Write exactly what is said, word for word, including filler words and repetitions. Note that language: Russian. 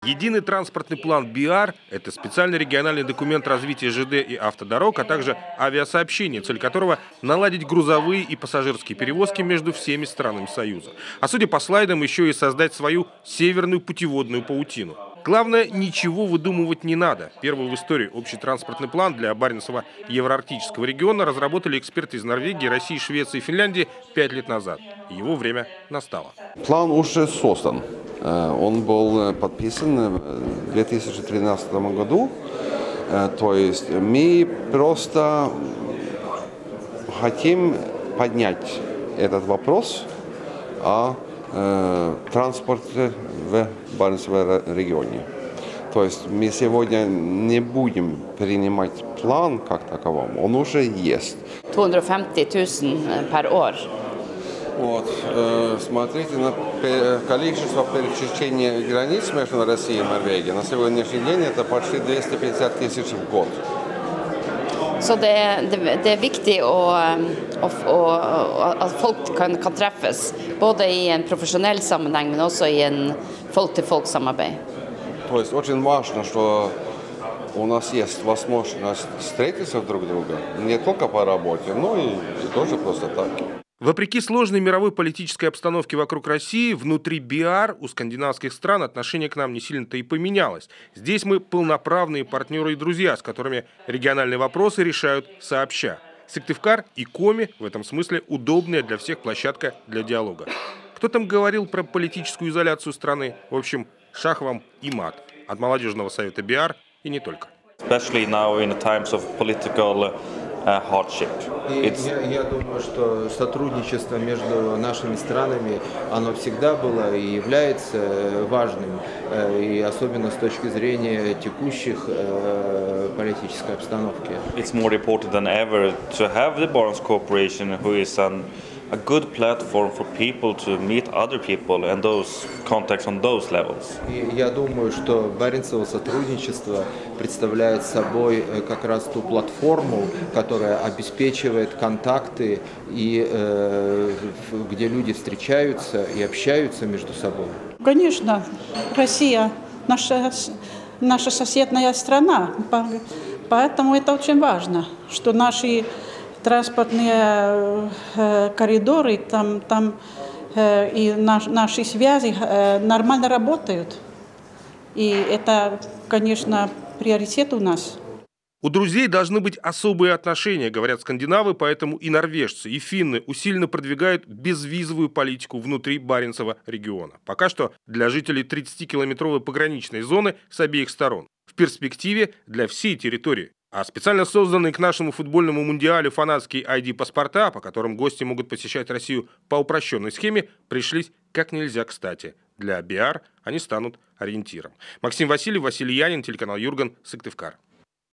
Единый транспортный план БИАР – это специальный региональный документ развития ЖД и автодорог, а также авиасообщения, цель которого – наладить грузовые и пассажирские перевозки между всеми странами Союза. А судя по слайдам, еще и создать свою северную путеводную паутину. Главное, ничего выдумывать не надо. Первый в истории общий транспортный план для Баренцево-Евроарктического региона разработали эксперты из Норвегии, России, Швеции и Финляндии пять лет назад. Его время настало. План уже создан. Он был подписан в две тысячи тринадцатом году. То есть мы просто хотим поднять этот вопрос о транспорте в Баренцевом регионе. То есть мы сегодня не будем принимать план как таковом, он уже есть. двухсот пятьдесят тысяч per år. Вот, э, смотрите на количество пересечения границ между Россией и Норвегией. На сегодняшний день это почти двести пятьдесят тысяч в год. Så det, det, det är viktigt att, att, att, att folk kan, kan träffas, både i en professionell sammanhang men också i en folk-till-folk-samarbete. То есть очень важно, что у нас есть возможность встретиться друг друга, не только по работе, но и, и тоже просто так. Вопреки сложной мировой политической обстановке вокруг России, внутри БИАР у скандинавских стран отношение к нам не сильно-то и поменялось. Здесь мы полноправные партнеры и друзья, с которыми региональные вопросы решают сообща. Сыктывкар и Коми в этом смысле удобная для всех площадка для диалога. Кто там говорил про политическую изоляцию страны? В общем, шах вам и мат. От молодежного совета БИАР и не только. Я, я думаю, что сотрудничество между нашими странами, оно всегда было и является важным, и особенно с точки зрения текущих э, политической обстановки. It's more important than ever to have the Barents Cooperation, who is an a good platform for people to meet other people and those contacts on those levels. И я думаю, что Баренцево сотрудничество представляет собой как раз ту платформу, которая обеспечивает контакты и э, где люди встречаются и общаются между собой. Конечно, Россия наша наша соседняя страна, поэтому это очень важно, что наши транспортные э, коридоры, там, там э, и наш, наши связи э, нормально работают. И это, конечно, приоритет у нас. У друзей должны быть особые отношения, говорят скандинавы, поэтому и норвежцы, и финны усиленно продвигают безвизовую политику внутри Баренцева региона. Пока что для жителей тридцатикилометровой пограничной зоны с обеих сторон. В перспективе для всей территории. А специально созданные к нашему футбольному мундиалю фанатские ай ди-паспорта, по которым гости могут посещать Россию по упрощенной схеме, пришлись как нельзя кстати. Для БИАР они станут ориентиром. Максим Васильев, Василий Янин, телеканал Юрган, Сыктывкар.